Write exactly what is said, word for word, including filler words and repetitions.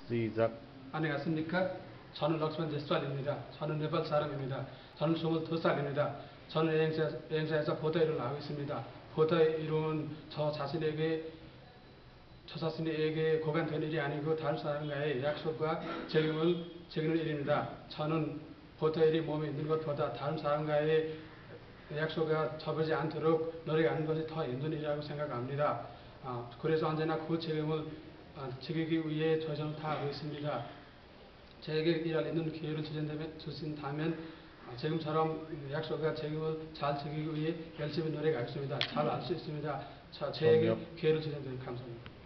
시작. 안녕하십니까? 저는 럭스만 제스트입니다. 저는 네팔 사람입니다. 저는 스물두 살입니다. 저는 여행사, 여행사에서 보도 일을 하고 있습니다. 보도 일은 저 자신에게 저 자신에게 고관된 일이 아니고 다른 사람과의 약속과 책임을 지키는 일입니다. 저는 보도 일이 몸에 있는 것보다 다른 사람과의 약속에 접하지 않도록 노력하는 것이 더 힘든 일이라고 생각합니다. 아, 그래서 언제나 그 책임을 아, 지키기 위해 최선을 다하고 있습니다. 저에게 일할 있는 기회를 주신다면, 주신다면 아, 지금처럼 약속과 책임을 잘 지키기 위해 열심히 노력하겠습니다. 잘 알 수 있습니다. 자, 저에게 기회를 주신다면 감사합니다.